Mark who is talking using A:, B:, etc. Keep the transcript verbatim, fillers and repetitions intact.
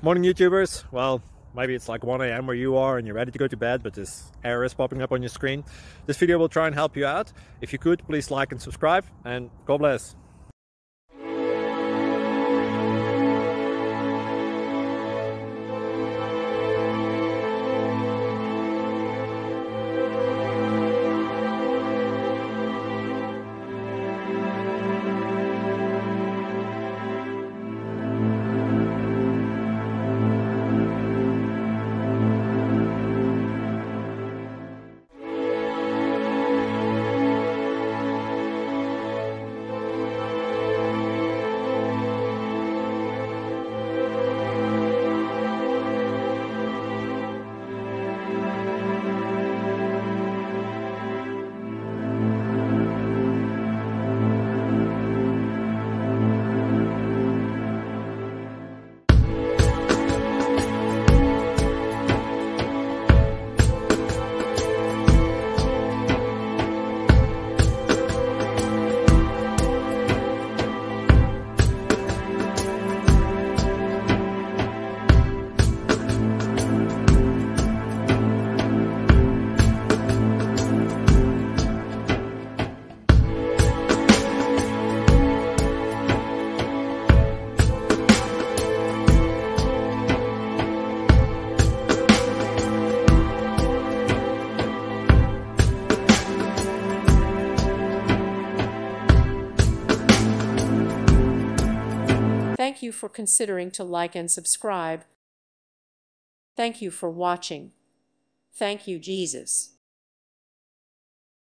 A: Morning YouTubers. Well, maybe it's like one A M where you are and you're ready to go to bed, but this error is popping up on your screen. This video will try and help you out. If you could, please like and subscribe, and God bless.
B: Thank you for considering to like and subscribe. Thank you for watching. Thank you, Jesus.